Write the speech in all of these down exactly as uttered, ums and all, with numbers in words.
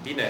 Bine.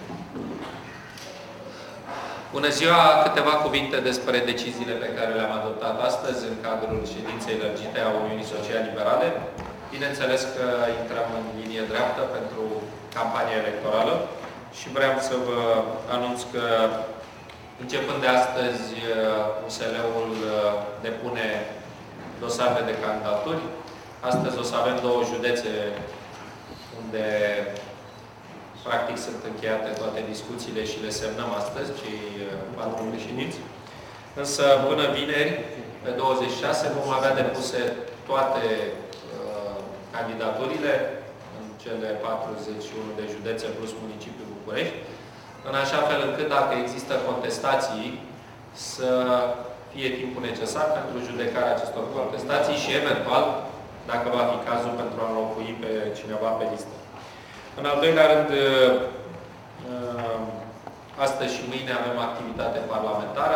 Bună ziua! Câteva cuvinte despre deciziile pe care le-am adoptat astăzi în cadrul ședinței lărgite a Uniunii Social-Liberale. Bineînțeles că intrăm în linie dreaptă pentru campania electorală și vreau să vă anunț că începând de astăzi U S L-ul depune dosarele de candidaturi. Astăzi o să avem două județe unde practic sunt încheiate toate discuțiile și le semnăm astăzi, cei patru președinți. Însă, până vineri, pe douăzeci și șase, vom avea depuse toate uh, candidaturile în cele patruzeci și unu de județe plus municipiul București, în așa fel încât, dacă există contestații, să fie timpul necesar pentru judecarea acestor contestații și, eventual, dacă va fi cazul, pentru a înlocui pe cineva pe listă. În al doilea rând, astăzi și mâine avem activitate parlamentară.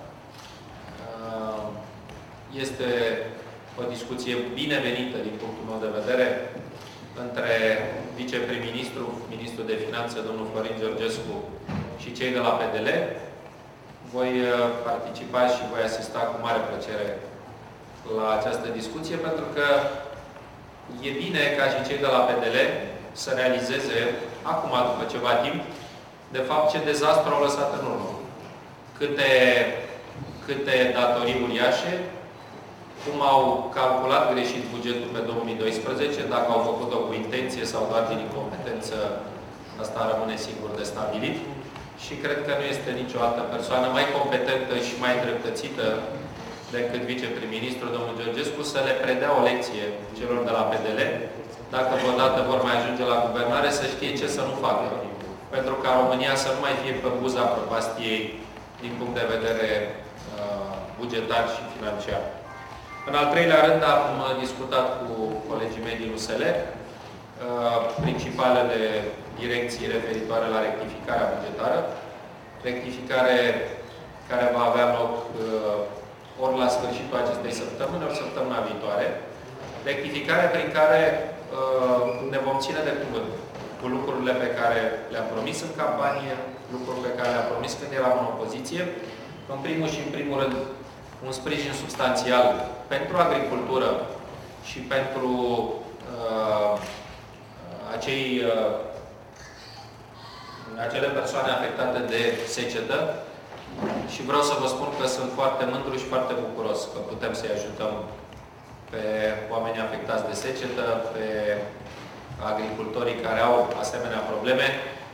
Este o discuție binevenită, din punctul meu de vedere, între viceprim-ministru, ministrul de Finanțe, domnul Florin Georgescu, și cei de la P D L. Voi participa și voi asista cu mare plăcere la această discuție, pentru că e bine ca și cei de la P D L să realizeze, acum, după ceva timp, de fapt, ce dezastru au lăsat în urmă. Câte, câte datorii uriașe, cum au calculat greșit bugetul pe două mii doisprezece, dacă au făcut-o cu intenție sau doar din incompetență, asta rămâne sigur de stabilit. Și cred că nu este nicio altă persoană mai competentă și mai dreptățită decât viceprim-ministru, domnul Georgescu, să le predea o lecție celor de la P D L, dacă vreodată vor mai ajunge la guvernare, să știe ce să nu facă. Pentru ca România să nu mai fie pe buza prăpastiei din punct de vedere uh, bugetar și financiar. În al treilea rând, am discutat cu colegii mei din U S L uh, principalele direcții referitoare la rectificarea bugetară, rectificare care va avea loc uh, ori la sfârșitul acestei săptămâni, ori săptămâna viitoare, rectificare prin care uh, ne vom ține de cuvânt cu lucrurile pe care le-am promis în campanie, lucruri pe care le-am promis când eram în opoziție. În primul și în primul rând, un sprijin substanțial pentru agricultură și pentru uh, acei, uh, acele persoane afectate de secetă. Și vreau să vă spun că sunt foarte mândru și foarte bucuros că putem să-i ajutăm pe oamenii afectați de secetă, pe agricultorii care au asemenea probleme.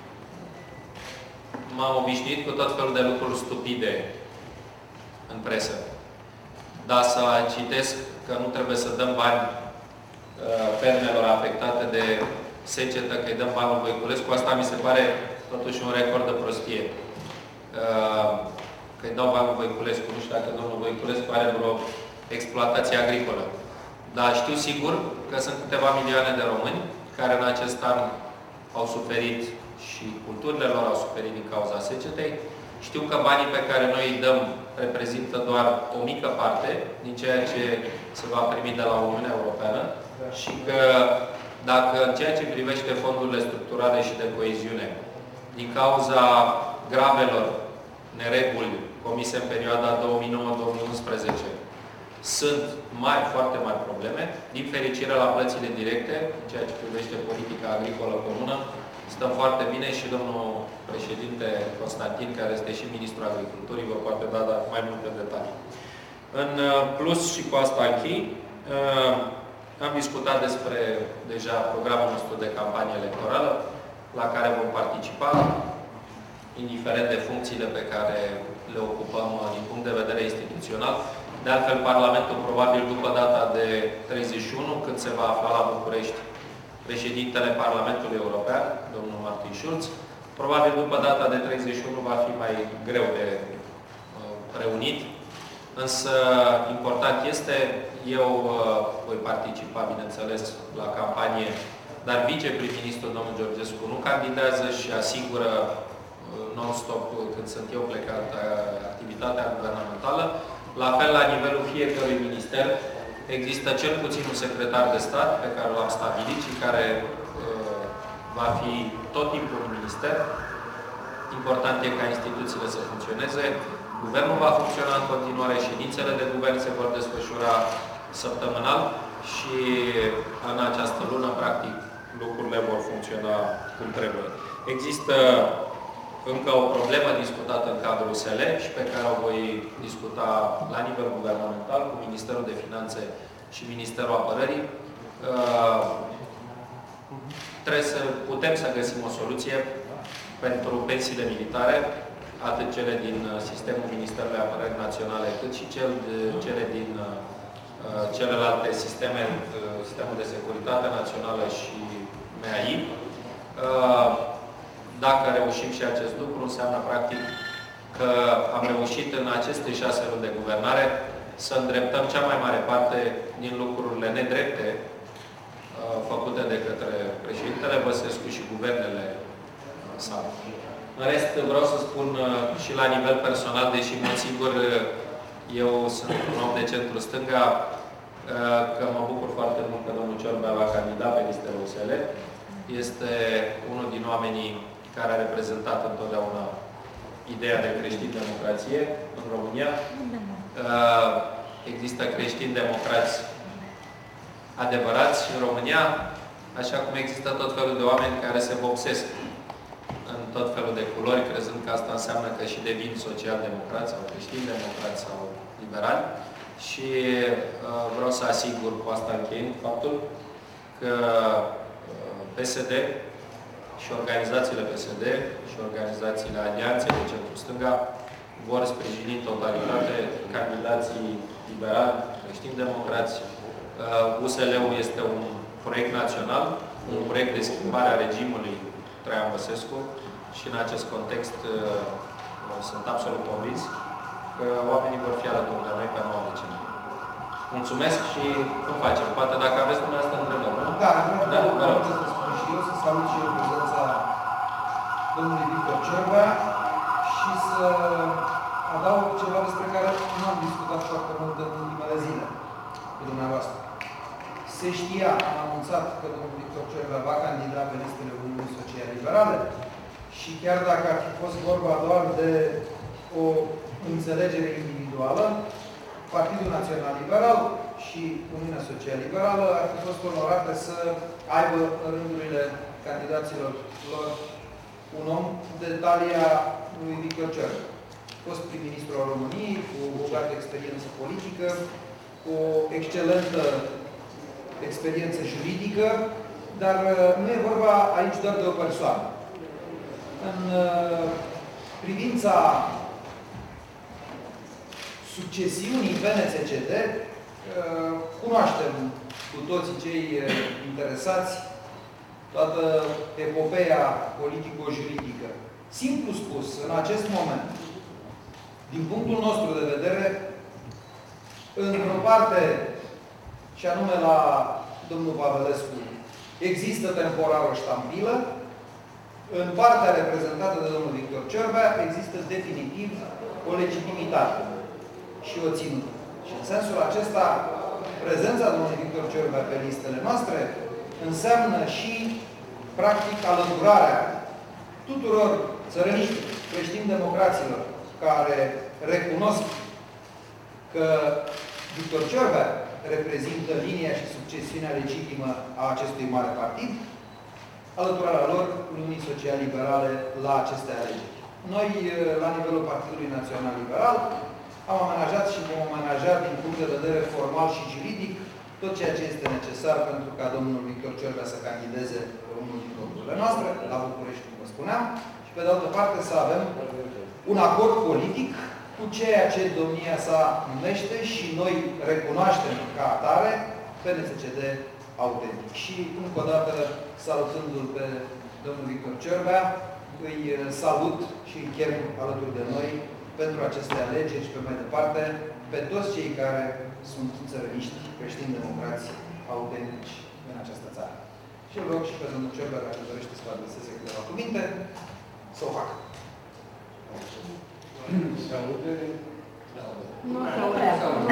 M-am obișnuit cu tot felul de lucruri stupide în presă. Dar să citesc că nu trebuie să dăm bani uh, fermelor afectate de secetă, că îi dăm bani lui Voiculescu, asta mi se pare totuși un record de prostie. Uh, că îi dau bani lui Voiculescu. Nu știu dacă domnul Voiculescu are vreo exploatație agricolă. Dar știu sigur că sunt câteva milioane de români care în acest an au suferit și culturile lor au suferit din cauza secetei. Știu că banii pe care noi îi dăm reprezintă doar o mică parte din ceea ce se va primi de la Uniunea Europeană și că dacă în ceea ce privește fondurile structurale și de coeziune, din cauza gravelor nereguli comise în perioada două mii nouă două mii unsprezece, sunt mari, foarte mari probleme. Din fericire, la plățile directe, în ceea ce privește politica agricolă comună, stăm foarte bine și domnul președinte Constantin, care este și ministrul agriculturii, vă poate da mai multe detalii. În plus, și cu asta închei, am discutat despre deja programul nostru de campanie electorală, la care vom participa, indiferent de funcțiile pe care le ocupăm din punct de vedere instituțional. De altfel, Parlamentul, probabil după data de treizeci și unu, când se va afla la București președintele Parlamentului European, domnul Martin Schulz, probabil după data de treizeci și unu va fi mai greu de uh, reunit. Însă, important este, eu uh, voi participa, bineînțeles, la campanie, dar viceprim-ministrul, domnul Georgescu, nu candidează și asigură uh, non-stop, când sunt eu plecat, activitatea guvernamentală. La fel, la nivelul fiecărui minister, există cel puțin un secretar de stat pe care l-am stabilit și care uh, va fi tot timpul un minister. Important e ca instituțiile să funcționeze. Guvernul va funcționa în continuare, ședințele de guvern se vor desfășura săptămânal și în această lună, practic, lucrurile vor funcționa cum trebuie. Există încă o problemă discutată în cadrul U S L și pe care o voi discuta la nivel guvernamental cu Ministerul de Finanțe și Ministerul Apărării. Uh, trebuie să putem să găsim o soluție pentru pensiile militare, atât cele din sistemul Ministerului Apărării Naționale, cât și cel de, cele din uh, celelalte sisteme, uh, sistemul de securitate națională și M A I. Uh, dacă reușim și acest lucru, înseamnă practic că am reușit în aceste șase luni de guvernare să îndreptăm cea mai mare parte din lucrurile nedrepte uh, făcute de către președintele Băsescu și guvernele sale. În rest, vreau să spun uh, și la nivel personal, deși, mă sigur, eu sunt un om de centru-stânga, uh, că mă bucur foarte mult că domnul Ciorbea va candida pe listele U S L. Este unul din oamenii care a reprezentat întotdeauna ideea de creștin-democrație în România. Uh, există creștini-democrați adevărați în România, așa cum există tot felul de oameni care se vopsesc în tot felul de culori, crezând că asta înseamnă că și devin social-democrați sau creștini-democrați sau liberali. Și uh, vreau să asigur cu asta încheiind faptul că uh, P S D și organizațiile P S D și organizațiile alianței de centru-stânga vor sprijini în totalitate candidații liberali, creștini-democrați. Uh, U S L-ul este un proiect național, un proiect de schimbare a regimului Traian Băsescu și în acest context uh, sunt absolut convins că oamenii vor fi alături de noi pe noua decenie. Mulțumesc și cum facem? Poate dacă aveți dumneavoastră întrebări, nu? Da, da, vreau să spun și eu, să salut și eu prezența domnului Victor Ciorbea și să adaug ceva despre care nu am discutat foarte mult în ultimele zile cu dumneavoastră. Se știa, am anunțat că domnul Victor Ciorbea va candida pe listele Uniunii Social-Liberale și chiar dacă ar fi fost vorba doar de o înțelegere individuală, Partidul Național Liberal și Uniunea Social-Liberală ar fi fost onorate să aibă în rândurile candidaților lor un om de talia lui Victor Ciorbea. Fost prim-ministru al României, cu o bogată experiență politică, cu o excelentă experiență juridică, dar nu e vorba aici doar de o persoană. În privința succesiunii P N C C D, cunoaștem cu toții cei interesați toată epopeea politico-juridică. Simplu spus, în acest moment, din punctul nostru de vedere, într-o parte, și anume la domnul Pavelescu, există temporar o ștampilă, în partea reprezentată de domnul Victor Ciorbea există definitiv o legitimitate și o ținută. Și în sensul acesta, prezența domnului Victor Ciorbea pe listele noastre înseamnă și, practic, alăturarea tuturor țărăniștilor, creștini-democraților, care recunosc că Victor Ciorbea reprezintă linia și succesiunea legitimă a acestui mare partid, alăturarea lor Uniunii Social-Liberale la aceste alegeri. Noi, la nivelul Partidului Național Liberal, am amenajat și vom amenaja din punct de vedere formal și juridic tot ceea ce este necesar pentru ca domnul Victor Ciorbea să candideze pe unul din locurile noastre, la București, cum vă spuneam, și pe de altă parte să avem un acord politic cu ceea ce domnia sa numește și noi recunoaștem ca atare P N C C D autentic. Și, încă o dată, salutându-l pe domnul Victor Ciorbea, îi salut și îi chem alături de noi pentru aceste alegeri și pe mai departe pe toți cei care sunt țărăniști, creștini-democrați autentici în această țară. Și îl rog și pe domnul Ciorbea, dacă dorește să vă adreseze câteva cuvinte, să o facă. Se aude? Nu se aude.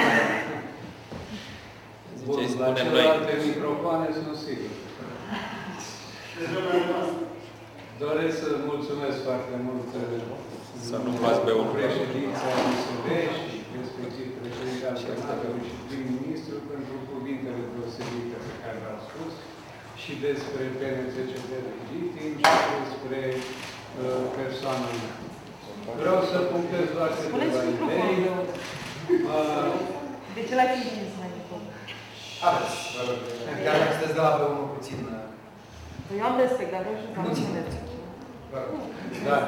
Ziceți, la celelalte microfoane sunt sigur. Doresc să mulțumesc foarte mult să nu luați pe unul președința U S L și respectiv președința Senatului și prim-ministru pentru cuvintele deosebite pe care le-au spus și despre P N C C D legitim și despre uh, persoana mea. Vreau să punctez doar câteva idei. Uh, De ce l-ai trimis mai mult? Aveți. Chiar dacă sunteți de la pe unul puțin... Eu am respect, dar vreau și să am înțelepți. Da.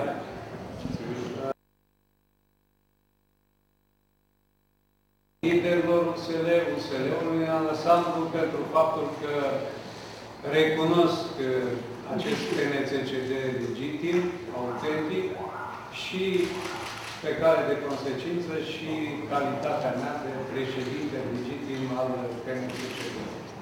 Liderilor U S L, U S L-ului în ansamblu pentru faptul că recunosc acest P N C C D legitim, autentic și pe care de consecință și calitatea mea de președinte legitim al P N C C D.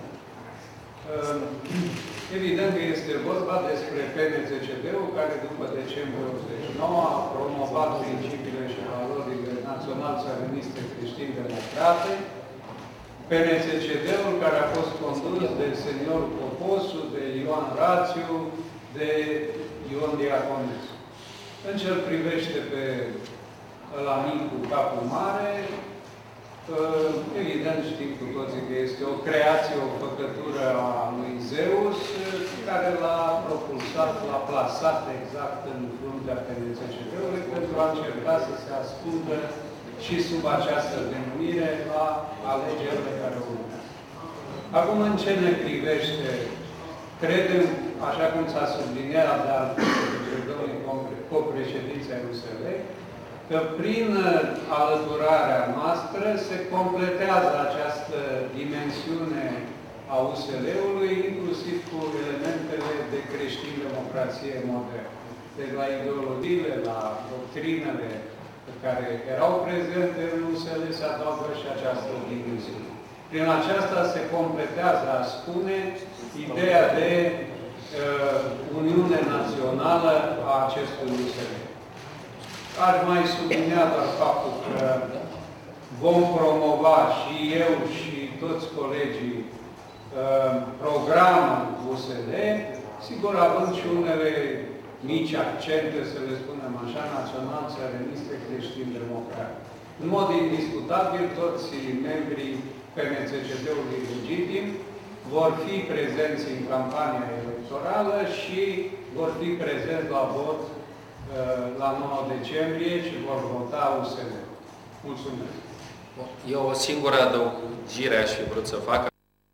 Evident că este vorba despre P N C C D-ul care după decembrie optzeci și nouă a promovat principiile și valorile național-țăraniste creștin-democrate. P N C C D-ul care a fost condus de senior Poposu, de Ioan Rațiu, de Ion Diaconescu. În ce îl privește pe ăla mic cu capul mare, evident știm cu toții că este o creație, o făcătură a lui Zeus, care l-a propulsat, l-a plasat exact în fruntea P N C C D-ului pentru a încerca să se ascundă și sub această denumire la alegerile care urmează. Acum, în ce ne privește, credem, așa cum s-a subliniat de altfel domnii copreședinții ai U S L, că prin alăturarea noastră se completează această dimensiune a U S L-ului, inclusiv cu elementele de creștin-democrație modernă. Deci la ideologiile, la doctrinele care erau prezente în U S L se adaugă și această dimensiune. Prin aceasta se completează, a spune, ideea de uh, Uniune Națională a acestui U S L. Aș mai sublinia doar faptul că vom promova și eu și toți colegii uh, programul U S L, sigur având și unele mici accente, să le spunem așa, național-țăraniste creștin-democrate. În mod indiscutabil, toți membrii P N C C D-ului legitim vor fi prezenți în campania electorală și vor fi prezenți la vot la nouă decembrie și vor vota U S L. Mulțumesc. Eu o singură adăugire aș fi vrut să fac.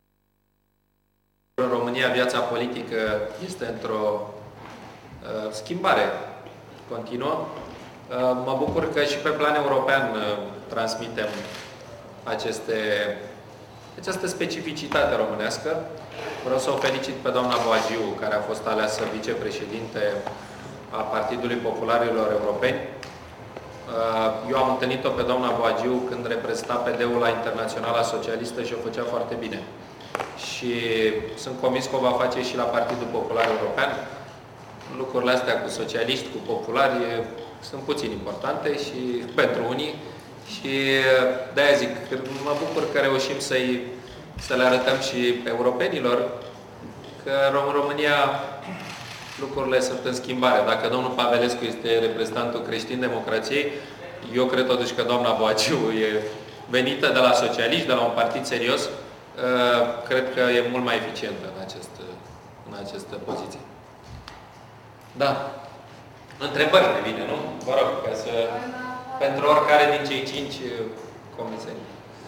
În România viața politică este într-o uh, schimbare continuă. Uh, mă bucur că și pe plan european uh, transmitem aceste, această specificitate românească. Vreau să o felicit pe doamna Boagiu, care a fost aleasă vicepreședinte a Partidului Popularilor Europeni. Eu am întâlnit-o pe doamna Boagiu când reprezenta P D-ul la Internaționala Socialistă și o făcea foarte bine. Și sunt convins că o va face și la Partidul Popular European. Lucrurile astea cu socialiști, cu populari, sunt puțin importante și pentru unii. Și de-aia zic, mă bucur că reușim să-i, să le arătăm și europenilor că în România lucrurile sunt în schimbare. Dacă domnul Pavelescu este reprezentantul creștin-democrației, eu cred totuși că doamna Boagiu e venită de la socialiști, de la un partid serios, cred că e mult mai eficientă în, acest, în această poziție. Da. Întrebări ne vine, nu? Vă rog, ca să... pentru oricare din cei cinci comisari.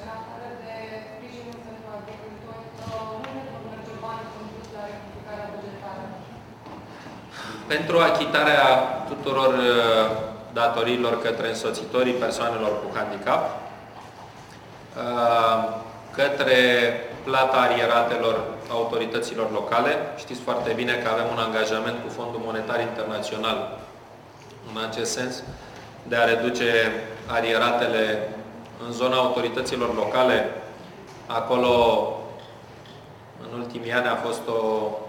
Pentru achitarea tuturor datoriilor către însoțitorii persoanelor cu handicap, către plata arieratelor autorităților locale. Știți foarte bine că avem un angajament cu Fondul Monetar Internațional în acest sens, de a reduce arieratele în zona autorităților locale. Acolo, în ultimii ani, a fost o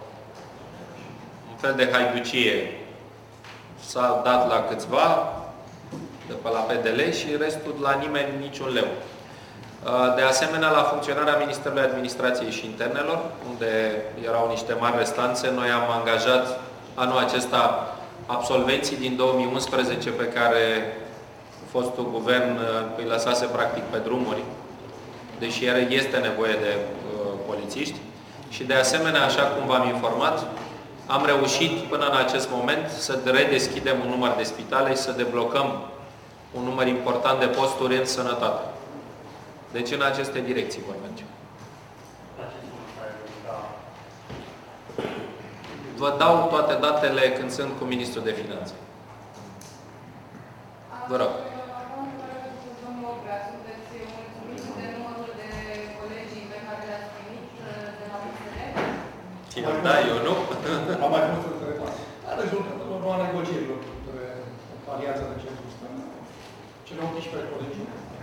un fel de haiducie. S-a dat la câțiva, de pe la P D L, și restul la nimeni niciun leu. De asemenea, la funcționarea Ministerului Administrației și Internelor, unde erau niște mari restanțe, noi am angajat anul acesta absolvenții din două mii unsprezece pe care fostul guvern îi lăsase practic pe drumuri, deși este nevoie de uh, polițiști. Și de asemenea, așa cum v-am informat, am reușit până în acest moment să redeschidem un număr de spitale și să deblocăm un număr important de posturi în sănătate. Deci în aceste direcții vor merge. Vă dau toate datele când sunt cu Ministrul de Finanțe. Vă rog. Da, eu nu. Am mai fost întrebat. A rezultat urma negocierilor între Alianța de Centru Stânga, cele optsprezece colegi.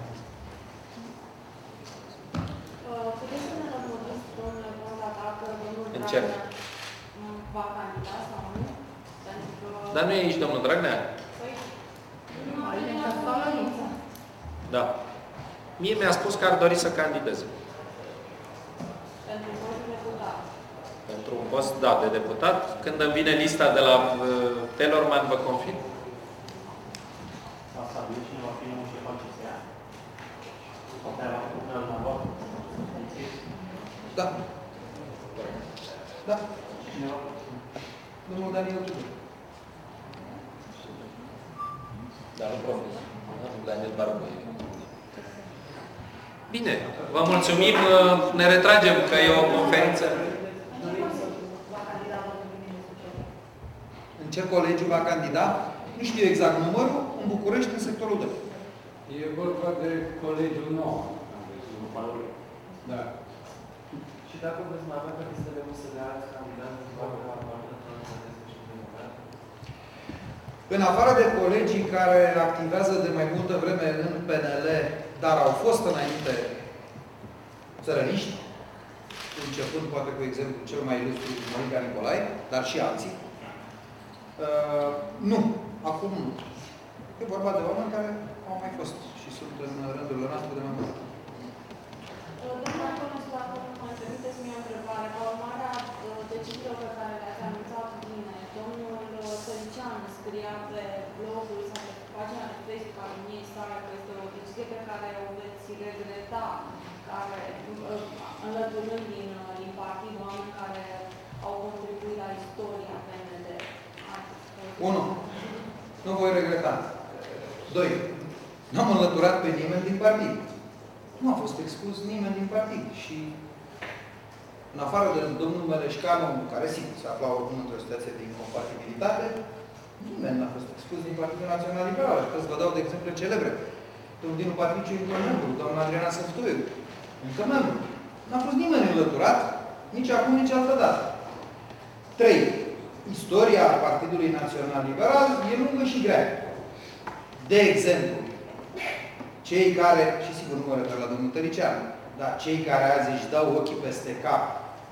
Puteți să ne rămâniți, domnule Bonda, dacă domnul Încep. Dragnea va candida sau nu? Pentru că... Dar nu e aici domnul Dragnea? Păi, nu are nicio. Da. Mie mi-a spus că ar dori să candideze. Pentru postul deputat. Pentru un post, da, de deputat. Când îmi vine lista de la uh, Telorman, vă confirm. Asta cine va fi un șef al C S A? Poate la lucrarea la vorbă. Da. Da. Cineva? Domnul Daniel Tudor. Dar nu profesor. Daniel Barbu. Bine, vă mulțumim. Ne retragem, că e o conferință. În ce colegiu va candida? Nu știu exact numărul, în București, în sectorul doi. E vorba de colegiul nou. Da. Și dacă vreți mai avea pe listele să le arăți candidat în toată la Partidul și Democrat? În afară de colegii care activează de mai multă vreme în P N L, dar au fost înainte țărăniști, începând poate cu exemplu cel mai ilustru, Monica Nicolae, dar și alții, uh, nu. Acum nu. E vorba de oameni care au mai fost și sunt în rândurile noastre de mai mult. Domnule Antonescu, dacă nu mai permiteți mie o întrebare, ca urmare a deciziilor pe care le-ați anunțat bine, domnul Tărician scria pe blogul sau pe pagina de Facebook a domniei sale că este o decizie pe care o veți regreta, care, înlăturând din, din partid oameni care au contribuit la istoria P N L. unu. Nu voi regreta. doi. N-am înlăturat pe nimeni din partid. Nu a fost exclus nimeni din partid. Și în afară de domnul Meleșcanu, care sigur se afla oricum într-o situație de incompatibilitate, nimeni n-a fost exclus din Partidul Național Liberal. Și să vă dau de exemple celebre. Domnul Dinu Patriciu încă membru, doamna Adriana Săftoiu, încă membru. N-a fost nimeni înlăturat, nici acum, nici altă dată. trei. Istoria Partidului Național Liberal e lungă și grea. De exemplu, cei care, și sigur nu mă refer la domnul Tărician, dar cei care azi își dau ochii peste cap,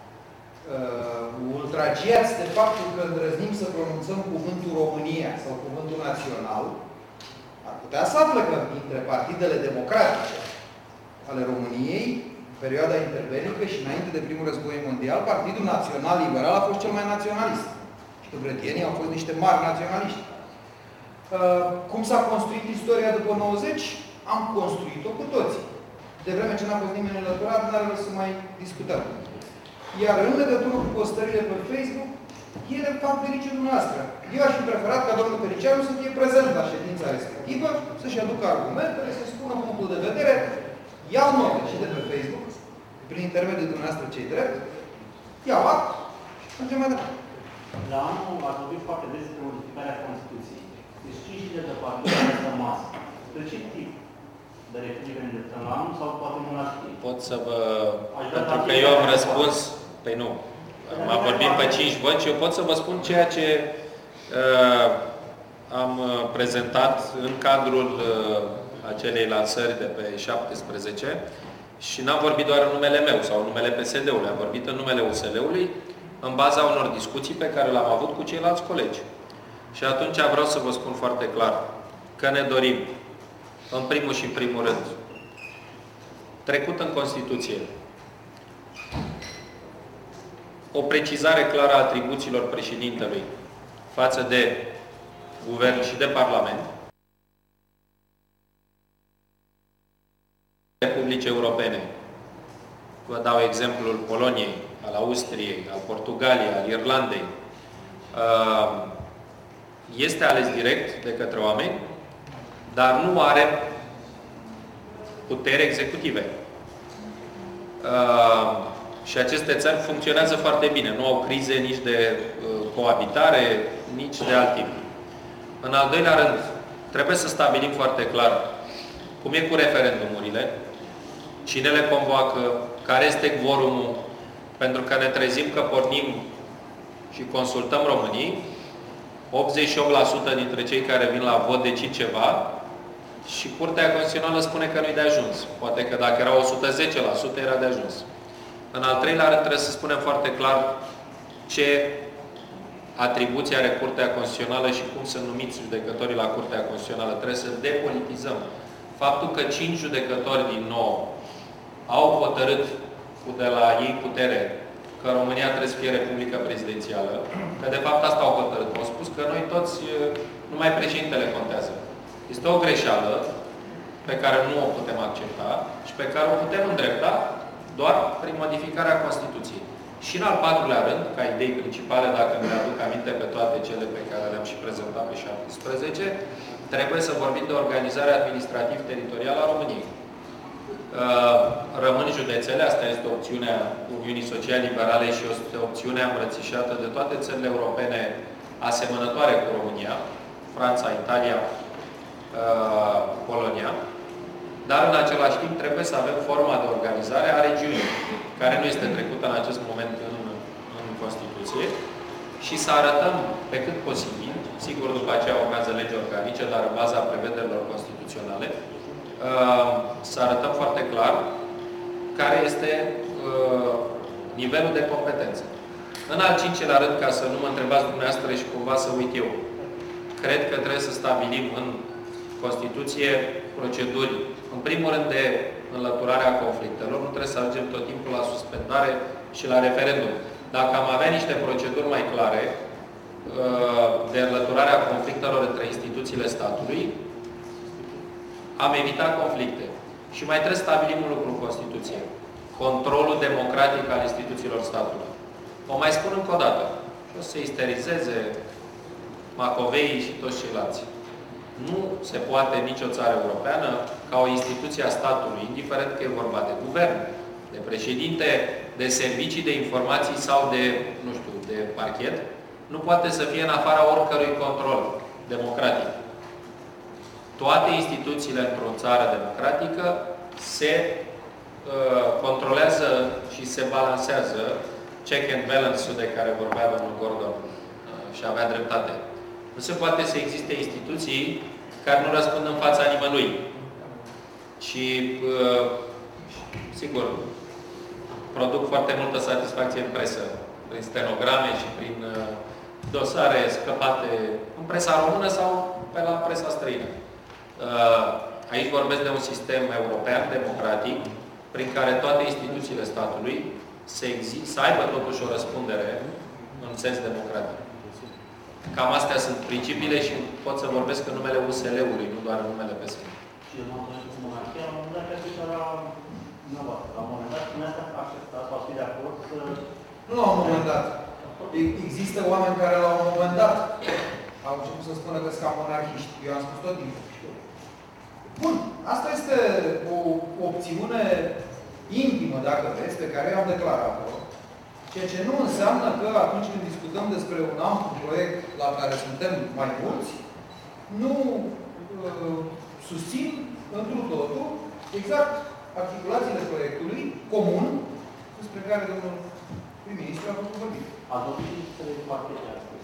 uh, ultragiați de faptul că îndrăznim să pronunțăm cuvântul România sau cuvântul național, ar putea să află că dintre partidele democratice ale României, în perioada interbelică și înainte de primul război mondial, Partidul Național Liberal a fost cel mai naționalist. Și brătienii au fost niște mari naționaliști. Uh, cum s-a construit istoria după nouăzeci? Am construit-o cu toții. De vreme ce n-a fost nimeni înlăturat, n-are rost să mai discutăm. Iar în legătură cu postările pe Facebook, ele fac deliciul dumneavoastră. Eu aș fi preferat ca domnul Tăricianu să fie prezent la ședința respectivă, să-și aducă argumentele, să spună punctul de vedere, iau note și de pe Facebook, prin intermediul dumneavoastră cei drept, iau act și mergem mai departe. La anul a vorbit foarte des despre modificarea Constituției. Deci cinci zile de partid au rămas. De ce tip de referire îndreptăm la anul sau poate monarhie? Pot să vă... Pentru că eu am răspuns... Păi nu. M-am vorbit pe cinci voci. Eu pot să vă spun ceea ce uh, am prezentat în cadrul uh, acelei lansări de pe șaptesprezece și n-am vorbit doar în numele meu sau în numele P S D-ului. Am vorbit în numele U S L-ului în baza unor discuții pe care le-am avut cu ceilalți colegi. Și atunci vreau să vă spun foarte clar că ne dorim, în primul și în primul rând, trecut în Constituție o precizare clară a atribuțiilor președintelui față de Guvern și de Parlament, Republicii Europene. Vă dau exemplul Poloniei, al Austriei, al Portugaliei, al Irlandei. Este ales direct de către oameni, dar nu are putere executive. Și aceste țări funcționează foarte bine. Nu au crize nici de coabitare, nici de alt tip. În al doilea rând, trebuie să stabilim foarte clar cum e cu referendumurile, cine le convoacă, care este quorumul, pentru că ne trezim că pornim și consultăm românii, optzeci și opt la sută dintre cei care vin la vot decid ceva și Curtea Constituțională spune că nu-i de ajuns. Poate că dacă era o sută zece la sută era de ajuns. În al treilea rând trebuie să spunem foarte clar ce atribuții are Curtea Constituțională și cum sunt numiți judecătorii la Curtea Constituțională. Trebuie să depolitizăm. Faptul că cinci judecători din nou au hotărât cu de la ei putere că România trebuie să fie Republică Prezidențială, că de fapt asta au hotărât. Au spus că noi toți, numai președintele contează. Este o greșeală pe care nu o putem accepta și pe care o putem îndrepta doar prin modificarea Constituției. Și în al patrulea rând, ca idei principale, dacă îmi aduc aminte pe toate cele pe care le-am și prezentat pe șaptesprezece, trebuie să vorbim de organizarea administrativ-teritorială a României. Rămân județele, asta este opțiunea Uniunii Social-Liberale și este opțiunea îmbrățișată de toate țările europene asemănătoare cu România, Franța, Italia, Polonia, dar în același timp trebuie să avem forma de organizare a regiunii, care nu este trecută în acest moment în, în Constituție, și să arătăm pe cât posibil, sigur după aceea urmează legi organice, dar în baza prevederilor constituționale, să arătăm foarte clar care este nivelul de competență. În al cincilea rând, ca să nu mă întrebați dumneavoastră și cumva să uit eu, cred că trebuie să stabilim în Constituție proceduri, în primul rând de înlăturarea conflictelor, nu trebuie să ajungem tot timpul la suspendare și la referendum. Dacă am avea niște proceduri mai clare de înlăturarea conflictelor între instituțiile statului, am evitat conflicte. Și mai trebuie să stabilim un lucru în Constituție. Controlul democratic al instituțiilor statului. O mai spun încă o dată. Și o să se isterizeze Macoveii și toți ceilalți. Nu se poate nicio țară europeană ca o instituție a statului, indiferent că e vorba de guvern, de președinte, de servicii de informații sau de, nu știu, de parchet, nu poate să fie în afara oricărui control democratic. Toate instituțiile într-o țară democratică se uh, controlează și se balansează, check and balance-ul de care vorbea domnul Gordon uh, și avea dreptate. Nu se poate să existe instituții care nu răspund în fața nimănui. Și, uh, sigur, produc foarte multă satisfacție în presă, prin stenograme și prin uh, dosare scăpate în presa română sau pe la presa străină. Uh, aici vorbesc de un sistem european, democratic, prin care toate instituțiile statului să, să aibă totuși o răspundere în sens democratic. Cam astea sunt principiile și pot să vorbesc în numele U S L-ului, nu doar în numele P S D. Și în monarhia, la un moment dat, cred că era dumneavoastră. La un moment dat, dumneavoastră acceptați, v-ați fi de acord să... Nu la un moment dat. Există oameni care la un moment dat au început să spună că sunt ca monarhiști. Eu am spus tot timpul. Bun, asta este o opțiune intimă, dacă vreți, pe care eu am declarat-o. Ceea ce nu înseamnă că atunci când discutăm despre un amplu proiect la care suntem mai mulți, nu uh, susțin întru totul exact articulațiile proiectului comun despre care domnul prim-ministru a făcut vorbit. Ați văzut și listele de partide astăzi.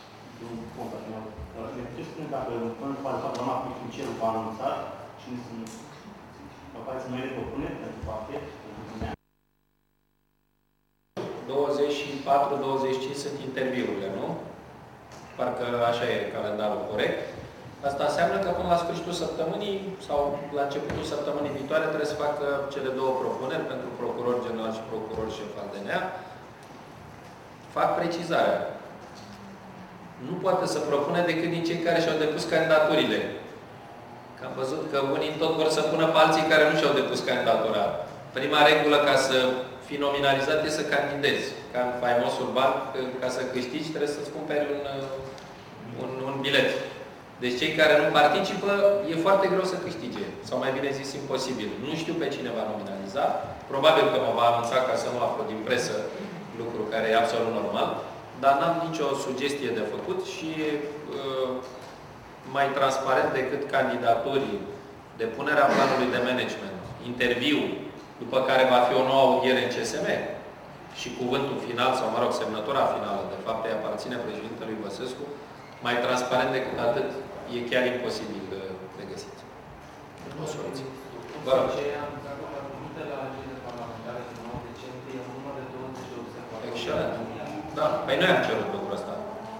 Ne puteți spune dacă până în față doamna Picnicelu v-a anunțat și sunt apariți noi de propuneri pentru parchet? douăzeci și patru douăzeci și cinci sunt interviurile, nu? Parcă așa e calendarul corect. Asta înseamnă că până la sfârșitul săptămânii sau la începutul săptămânii viitoare trebuie să facă cele două propuneri pentru procuror general și procuror șef al D N A. Fac precizarea. Nu poate să propune decât din cei care și-au depus candidaturile. Că am văzut că unii tot vor să pună pe alții care nu și-au depus candidatura. Prima regulă ca să fii nominalizat e să candidezi. Ca în faimosul banc, ca să câștigi trebuie să-ți cumperi un, un, un bilet. Deci cei care nu participă, e foarte greu să câștige. Sau mai bine zis, imposibil. Nu știu pe cine va nominaliza. Probabil că mă va anunța ca să nu aflu din presă, lucru care e absolut normal. Dar n-am nicio sugestie de făcut și uh, mai transparent decât candidaturii, depunerea planului de management, interviu, după care va fi o nouă audiere în C S M și cuvântul final, sau mă rog, semnătura finală, de fapt, îi aparține președintelui Băsescu, mai transparent decât atât, e chiar imposibil de, de găsit. O soluție. Vă rog. Excelent. Da. Păi noi am cerut lucrul ăsta.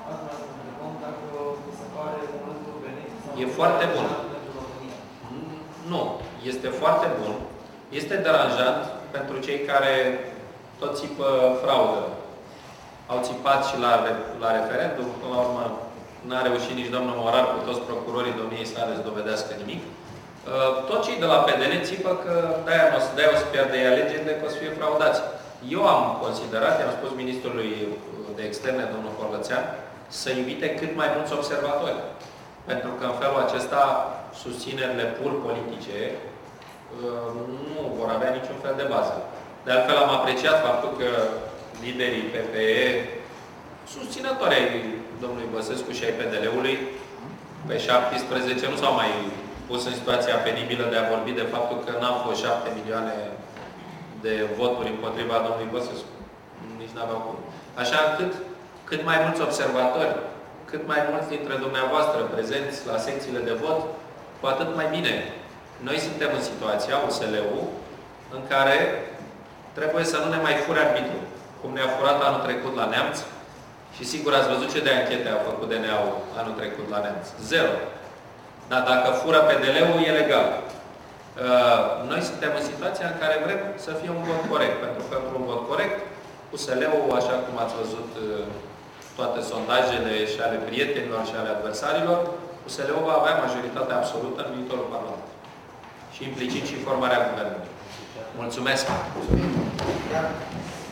E foarte bun. Nu. Este foarte bun. Este deranjant pentru cei care tot țipă fraudă. Au țipat și la, la referendum. Până la urmă, n-a reușit nici domnul Morar cu toți procurorii domniei sale să dovedească nimic. Tot cei de la P D N țipă că de-aia o, de o să pierde alegerile, că o să fie fraudați. Eu am considerat, i-am spus ministrului de externe, domnul Corlățean, să invite cât mai mulți observatori. Pentru că în felul acesta susținerile pur politice nu vor avea niciun fel de bază. De altfel am apreciat faptul că liderii P P E, susținători ai domnului Băsescu și ai P D L-ului, pe șaptesprezece nu s-au mai pus în situația penibilă de a vorbi de faptul că n-au fost șapte milioane de voturi împotriva domnului Băsescu. Nici n-aveau cum. Așa cât, cât mai mulți observatori, cât mai mulți dintre dumneavoastră prezenți la secțiile de vot, cu atât mai bine. Noi suntem în situația, U S L-ul, în care trebuie să nu ne mai fure arbitru, cum ne-a furat anul trecut la Neamț. Și sigur ați văzut ce de anchete a făcut D N A-ul anul trecut la Neamț. Zero. Dar dacă fură P D L-ul, e legal. Noi suntem în situația în care vrem să fie un vot corect. Pentru că pentru un vot corect, U S L-ul, așa cum ați văzut toate sondajele și ale prietenilor și ale adversarilor, U S L-ul va avea majoritatea absolută în viitorul Parlament. Și implicit și formarea guvernului. Mulțumesc! Mulțumim.